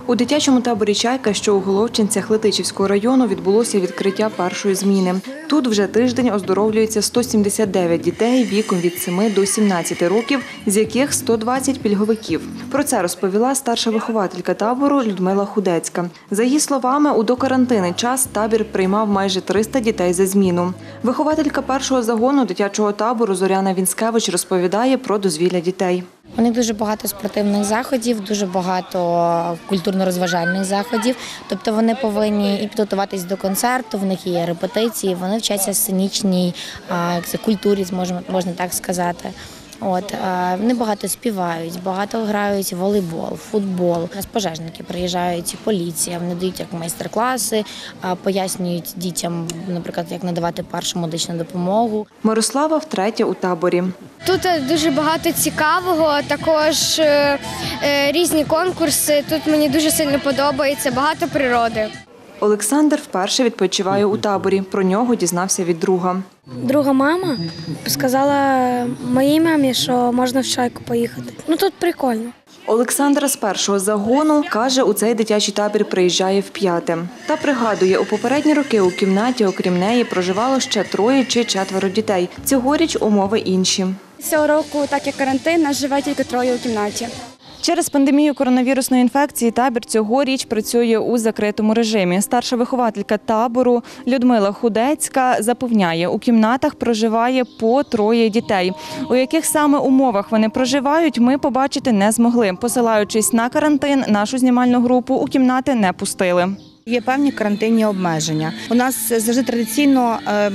У дитячому таборі «Чайка», що у Головчинцях Летичівського району, відбулося відкриття першої зміни. Тут вже тиждень оздоровлюється 179 дітей віком від 7 до 17 років, з яких 120 – пільговиків. Про це розповіла старша вихователька табору Людмила Худецька. За її словами, у докарантинний час табір приймав майже 300 дітей за зміну. Вихователька першого загону дитячого табору Зоряна Вінськевич розповідає про дозвілля дітей. У них дуже багато спортивних заходів, дуже багато культурно-розважальних заходів. Тобто вони повинні і підготуватись до концерту, в них є репетиції, вони вчаться сценічній культурі, можна так сказати. Вони багато співають, багато грають в волейбол, футбол. У нас пожежники приїжджають, поліція, вони дають як майстер-класи, пояснюють дітям, наприклад, як надавати першу медичну допомогу. Мирослава втретє у таборі. Тут дуже багато цікавого, також різні конкурси. Тут мені дуже сильно подобається, багато природи. Олександр вперше відпочиває у таборі. Про нього дізнався від друга. Друга мама сказала моїй мамі, що можна в «Чайку» поїхати. Тут прикольно. Олександр з першого загону, каже, у цей дитячий табір приїжджає вп'яте. Та пригадує, у попередні роки у кімнаті, окрім неї, проживало ще 3 чи 4 дітей. Цьогоріч умови інші. Цього року, так як карантин, нас живе тільки 3 у кімнаті. Через пандемію коронавірусної інфекції табір цьогоріч працює у закритому режимі. Старша вихователька табору Людмила Худецька запевняє, у кімнатах проживає по 3 дітей. У яких саме умовах вони проживають, ми побачити не змогли. Посилаючись на карантин, нашу знімальну групу у кімнати не пустили. Є певні карантинні обмеження. У нас завжди традиційно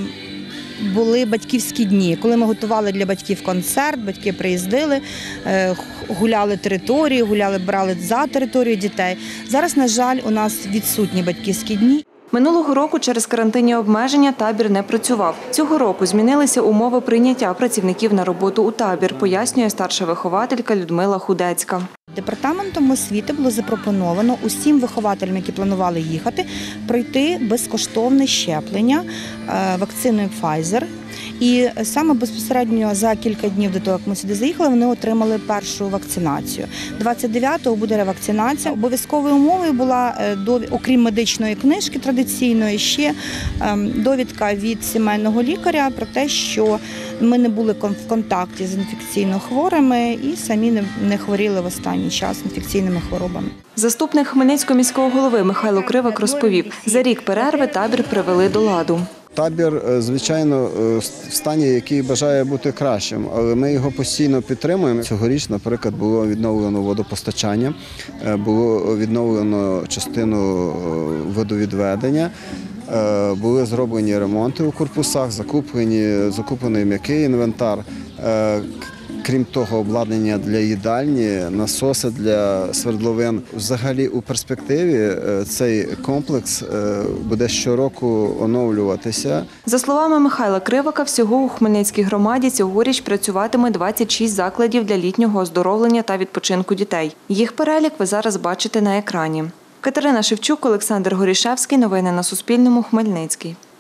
були батьківські дні, коли ми готували для батьків концерт, батьки приїздили, гуляли територію, брали за територію дітей. Зараз, на жаль, у нас відсутні батьківські дні. Минулого року через карантинні обмеження табір не працював. Цього року змінилися умови прийняття працівників на роботу у табір, пояснює старша вихователька Людмила Худецька. Департаментом освіти було запропоновано усім вихователям, які планували їхати, пройти безкоштовне щеплення вакциною Pfizer. І саме безпосередньо за кілька днів до того, як ми сюди заїхали, вони отримали першу вакцинацію. 29-го буде ревакцинація. Обов'язковою умовою була, окрім медичної книжки традиційної, ще довідка від сімейного лікаря про те, що ми не були в контакті з інфекційно хворими і самі не хворіли в останній час інфекційними хворобами. Заступник Хмельницького міського голови Михайло Кривак розповів, за рік перерви табір привели до ладу. Табір, звичайно, в стані, який бажає бути кращим, але ми його постійно підтримуємо. Цьогоріч, наприклад, було відновлено водопостачання, було відновлено частину водовідведення, були зроблені ремонти у корпусах, закуплений м'який інвентар. Крім того, обладнання для їдальні, насоси для свердловин. Взагалі у перспективі цей комплекс буде щороку оновлюватися. За словами Михайла Кривака, всього у Хмельницькій громаді цьогоріч працюватиме 26 закладів для літнього оздоровлення та відпочинку дітей. Їх перелік ви зараз бачите на екрані. Катерина Шевчук, Олександр Горішевський. Новини на Суспільному. Хмельницький.